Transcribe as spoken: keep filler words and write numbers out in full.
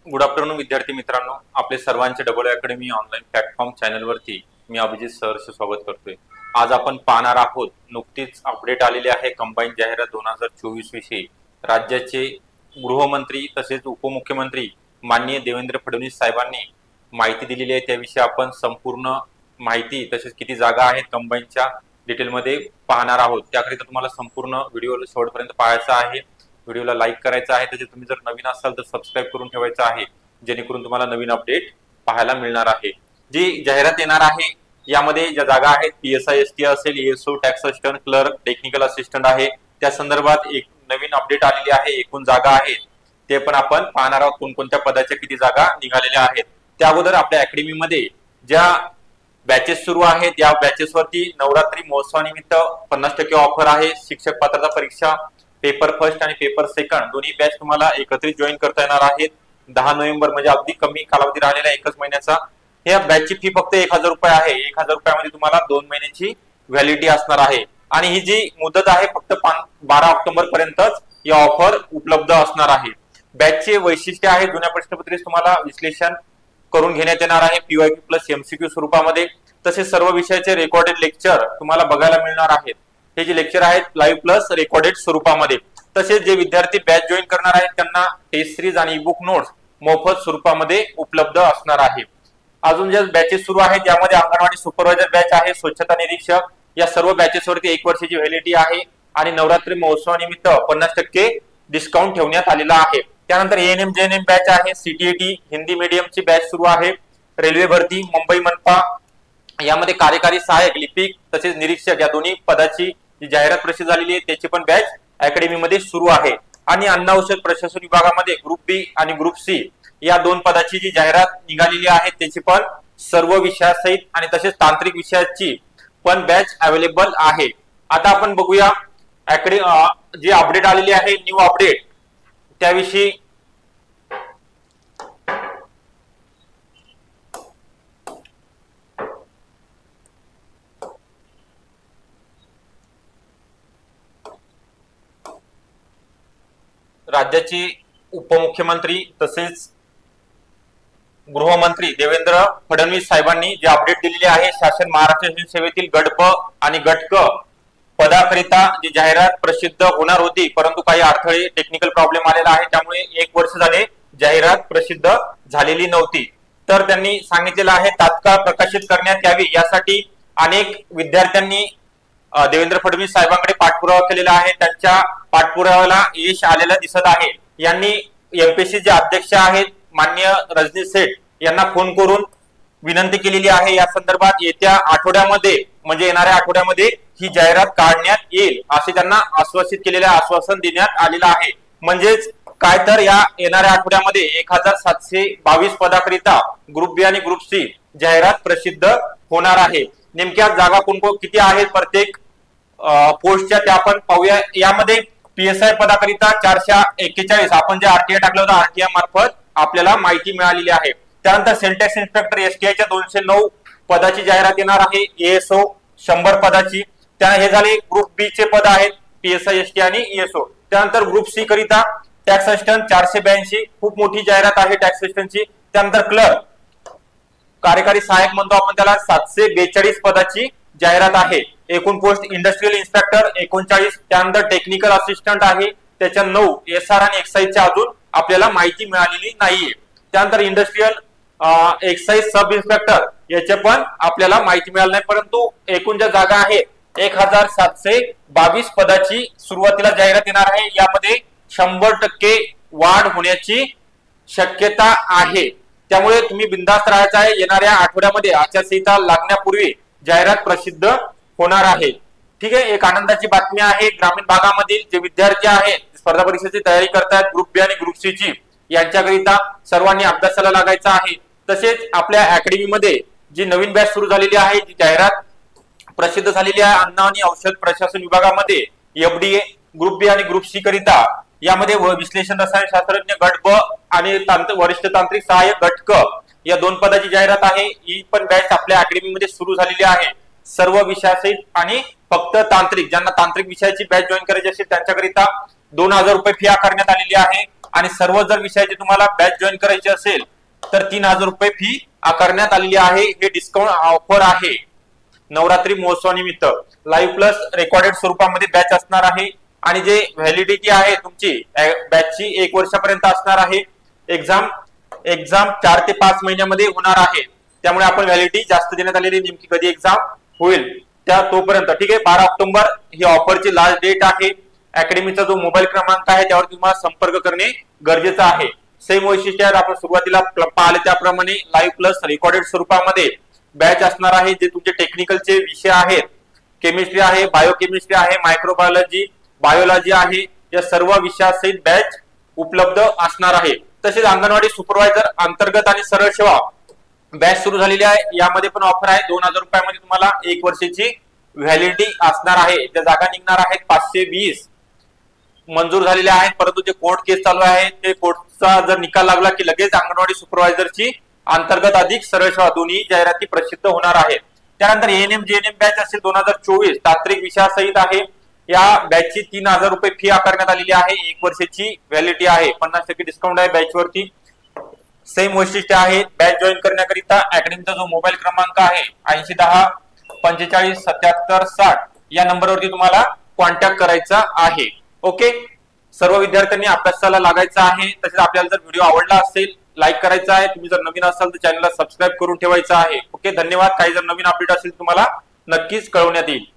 Good afternoon विद्यार्थी मित्रांनो, आपले सर्वांचे डबल अकॅडमी ऑनलाईन प्लॅटफॉर्म चॅनलवरती मी अभिजित सरचे स्वागत करतोय। आज आपण पाहणार आहोत नुकतीच अपडेट आलेली आहे कंबाईन जाहिरात दोन हजार चोवीस विषयी। राज्याचे गृहमंत्री तसेच उपमुख्यमंत्री माननीय देवेंद्र फडणवीस साहेबांनी माहिती दिलेली आहे। त्याविषयी आपण संपूर्ण माहिती तसेच किती जागा आहेत कंबाईनच्या डिटेलमध्ये पाहणार आहोत। त्याकरिता तुम्हाला संपूर्ण व्हिडिओ शेवटपर्यंत पाहायचा आहे। व्हिडिओला लाईक करायचा आहे, तसेच तुम्ही जर नवीन असाल तर सबस्क्राइब करून ठेवायचं आहे, जेणेकरून तुम्हाला नवीन अपडेट पाहायला मिळणार आहे। जी जाहिरात येणार आहे यामध्ये ज्या जागा आहेत पीएसआय एसटी असेल, ASO, tax assistant, clerk, technical assistant आहे। त्या संदर्भात एक नवीन अपडेट आलेली आहे। एकूण जागा आहेत ते पण आपण पाहणार आहोत, कोणकोणत्या पदाच्या किती जागा निघालेल्या आहेत। त्या अगोदर आपल्या अकॅडमी मध्ये ज्या बॅचेस सुरू आहेत या बॅचेस वरती नवरात्री महोत्सवानिमित्त पन्नास टक्के ऑफर आहे। शिक्षक पात्रता परीक्षा पेपर फर्स्ट आणि पेपर सेकंड दोन्ही बॅच तुम्हाला एकत्रित जॉईन करता येणार आहेत। दहा नोव्हेंबर म्हणजे अगदी कमी कालावधी राहिलेला एकच महिन्याचा। या बॅचची फी फक्त एक हजार रुपये आहे। एक हजार रुपयामध्ये तुम्हाला दोन महिन्याची व्हॅलिडिटी असणार आहे आणि ही जी मुदत आहे फक्त बारा ऑक्टोबर पर्यंतच या ऑफर उपलब्ध असणार आहे। बॅचचे वैशिष्ट्य आहे जुन्या प्रश्नपत्रे तुम्हाला विश्लेषण करून घेण्यात येणार आहे पीवायक्यू प्लस एमसीक्यू स्वरूपामध्ये। तसेच सर्व विषयाचे रेकॉर्डेड लेक्चर तुम्हाला बघायला मिळणार आहेत। हे जे लेक्चर आहेत लाईव्ह प्लस रेकॉर्डेड स्वरूपामध्ये। तसेच जे विद्यार्थी बॅच जॉईन करणार आहेत त्यांना टेस्ट सिरीज आणि ईबुक नोट्स मोफत स्वरूपामध्ये उपलब्ध असणार आहे। अजून ज्या बॅचेस सुरू आहेत यामध्ये अंगणवाडी सुपरवायझर बॅच आहे, स्वच्छता निरीक्षक, या सर्व बॅचेस वरती एक वर्षाची व्हॅलिडिटी आहे आणि नवरात्री महोत्सवानिमित्त पन्नास टक्के डिस्काउंट ठेवण्यात आलेला आहे। त्यानंतर एएनएम जेएनएम बॅच आहे, सीटीईटी हिंदी मीडियमची बॅच सुरू आहे। रेल्वे भरती, मुंबई मनपा यामध्ये कार्यकारी सहाय्यक, लिपिक तसेच निरीक्षक या दोन्ही पदाची जी जाहिरात प्रसिद्ध झालेली आहे त्याची पण बॅच अकॅडमी मध्ये सुरू आहे। आणि अन्न औषध प्रशासन विभागामध्ये ग्रुप बी आणि ग्रुप सी या दोन पदाची जी जाहिरात निघालेली आहे त्याची पण सर्व विषयासहित आणि तसेच तांत्रिक विषयाची पण बॅच अवेलेबल आहे। आता आपण बघूया अकॅडमी जी अपडेट आलेली आहे न्यू अपडेट त्याविषयी। राज्याचे उपमुख्यमंत्री तसेच गृहमंत्री देवेंद्र फडणवीस साहेबांनी जे अपडेट दिलेली आहे, शासन महाराष्ट्र शासन सेवेतील गट ब आणि गट क पदाकरिता जी जाहिरात प्रसिद्ध होणार होती, परंतु काही अडथळे टेक्निकल प्रॉब्लेम आलेला आहे त्यामुळे एक वर्ष झाले जाहिरात प्रसिद्ध झालेली नव्हती। तर त्यांनी सांगितलेलं आहे तात्काळ प्रकाशित करण्यात यावी यासाठी अनेक विद्यार्थ्यांनी देवेंद्र फडणवीस साहेबांकडे पाठपुरावा केलेला आहे। त्यांच्या पाठपुराव्याला यश आलेलं दिसत आहे। यांनी एमपीएससी चे अध्यक्ष आहेत माननीय रजनीश सेठ यांना फोन करून विनंती केलेली आहे या संदर्भात येत्या आठवड्यामध्ये म्हणजे येणाऱ्या आठवड्यामध्ये ही जाहिरात काढण्यात येईल असे त्यांना आश्वासित केलेले आश्वासन देण्यात आलेलं आहे। म्हणजेच काय तर या येणाऱ्या आठवड्यामध्ये एक हजार सातशे बावीस पदाकरिता ग्रुप बी आणि ग्रुप सी जाहिरात प्रसिद्ध होणार आहे। नेमक्या जागा कोण कोण किती आहेत प्रत्येक पोस्टच्या त्या आपण पाहूया। यामध्ये पीएसआय पदाकरिता चारशे एक्केचाळीस आपण जे आरटीआय टाकलं होतं आरटीआय मार्फत आपल्याला माहिती मिळालेली आहे। त्यानंतर सेंटॅक्स इन्स्पेक्टर एसटीआयच्या दोनशे नऊ पदाची जाहिरात येणार आहे। एएसओ शंभर पदाची, त्या हे झाले ग्रुप बी चे पद आहेत पीएसआय एसटी आणि एएसओ। त्यानंतर ग्रुप सी करिता टॅक्स असिस्टंट चारशे ब्याऐंशी खूप मोठी जाहिरात आहे टॅक्स असिस्टंटची। त्यानंतर क्लर्क कार्यकारी सहाय्यक म्हणतो आपण त्याला सातशे बेचाळीस पदाची जाहिरात आहे। एकूण पोस्ट इंडस्ट्रियल इन्स्पेक्टर एकोणचाळीस, त्यानंतर टेक्निकल असिस्टंट आहे त्याच्या नऊ, एसआर आणि एक्साईजच्या अजून आपल्याला माहिती मिळालेली नाहीये। त्यानंतर इंडस्ट्रियल एक्साईज सब इन्स्पेक्टर याचे पण आपल्याला माहिती मिळाली नाही, परंतु एकूण ज्या जागा आहेत एक हजार सातशे बावीस पदाची सुरुवातीला जाहिरात येणार आहे। यामध्ये शंभर टक्के वाढ होण्याची शक्यता आहे, त्यामुळे तुम्ही बिनधास्त राहायचं आहे। येणाऱ्या आठवड्यामध्ये आचारसंहिता लागण्यापूर्वी जाहिरात प्रसिद्ध होणार आहे। ठीक आहे, एक आनंदाची बातमी आहे ग्रामीण भागामधील जे विद्यार्थी आहेत स्पर्धा परीक्षेची तयारी करतात ग्रुप बी आणि ग्रुप सी ची, यांच्याकरिता सर्वांनी अभ्यासाला लागायचं आहे। तसेच आपल्या अकॅडमी मध्ये जी नवीन बॅच सुरू झालेली आहे जी जाहिरात प्रसिद्ध झालेली आहे अन्न आणि औषध प्रशासन विभागामध्ये एफडीए ग्रुप बी आणि ग्रुप सी करिता, यामध्ये विश्लेषण रसायन शास्त्रज्ञ गट ब आणि वरिष्ठ तांत्रिक सहाय्यक गट क या दोन पदाची जाहिरात आहे। ही पण बॅच आपल्या अकॅडमी मध्ये सुरू झालेली आहे सर्व विषयासहित आणि फक्त तांत्रिक ज्यांना तांत्रिक विषयाची बॅच जॉईन करायची असेल त्यांच्याकरिता दोन हजार रुपये फी आकारण्यात आलेली आहे आणि सर्व जर विषयाची तुम्हाला बॅच जॉईन करायची असेल तर तीन हजार रुपये फी आकारण्यात आलेली आहे। हे डिस्काउंट ऑफर आहे नवरात्री महोत्सवानिमित्त। लाईव्ह प्लस रेकॉर्डेड स्वरूपामध्ये बॅच असणार आहे आणि जे व्हॅलिडिटी आहे तुमची बॅचची एक वर्षापर्यंत असणार आहे। एक्झाम एक्झाम चार ते पाच महिन्यामध्ये होणार आहे, त्यामुळे आपण व्हॅलिडिटी जास्त देण्यात आलेली, नेमकी कधी एक्झाम होईल त्या तोपर्यंत, ठीक आहे। बारा ऑक्टोबर ही ऑफरची लास्ट डेट आहे। अकॅडमीचा जो मोबाईल क्रमांक आहे त्यावर तुम्हाला संपर्क करणे गरजेचं आहे। सेम वैशिष्ट्य आपण सुरुवातीला पाहिले त्याप्रमाणे लाईव्ह प्लस रेकॉर्डेड स्वरूपामध्ये बॅच असणार आहे। जे तुमचे टेक्निकलचे विषय आहेत, केमिस्ट्री आहे, बायोकेमिस्ट्री आहे, मायक्रोबायोलॉजी, बायोलॉजी आहे, या सर्व विषयासहित बॅच उपलब्ध असणार आहे। तसेच अंगणवाडी सुपरवायझर अंतर्गत आणि सरळ सेवा बॅच सुरू झालेली आहे, यामध्ये पण ऑफर आहे। दोन हजार रुपयामध्ये तुम्हाला एक वर्षाची व्हॅलिडिटी असणार आहे। त्या जागा निघणार आहेत पाचशे वीस मंजूर झालेले आहेत, परंतु जे कोर्ट केस चालू आहे ते कोर्टचा जर निकाल लागला की लगेच अंगणवाडी सुपरवायझरची अंतर्गत अधिक सरळ सेवा दोन्ही जाहिराती प्रसिद्ध होणार आहेत। त्यानंतर एएनएम जेएनएम बॅच असेल दोन हजार चोवीस तांत्रिक विषयासहित आहे। या बॅचची तीन हजार रुपये फी आकारण्यात आलेली आहे, एक वर्षाची व्हॅलिडिटी आहे, पन्नास टक्के डिस्काउंट आहे बॅच वरती। सेम वैशिष्ट्य आहे। बॅच जॉईन करण्याकरिता अकॅडमीचा जो मोबाईल क्रमांक आहे ऐंशी दहा पंचेचाळीस सत्याहत्तर साठ या नंबरवरती तुम्हाला कॉन्टॅक्ट करायचा आहे। ओके, सर्व विद्यार्थ्यांनी अभ्यासाला लागायचं आहे। तसेच आपल्याला जर व्हिडिओ आवडला असेल लाईक करायचा आहे, तुम्ही जर नवीन असाल तर चॅनलला सबस्क्राईब करून ठेवायचं आहे। ओके, धन्यवाद। काही जर नवीन अपडेट असेल तुम्हाला नक्कीच कळवण्यात येईल।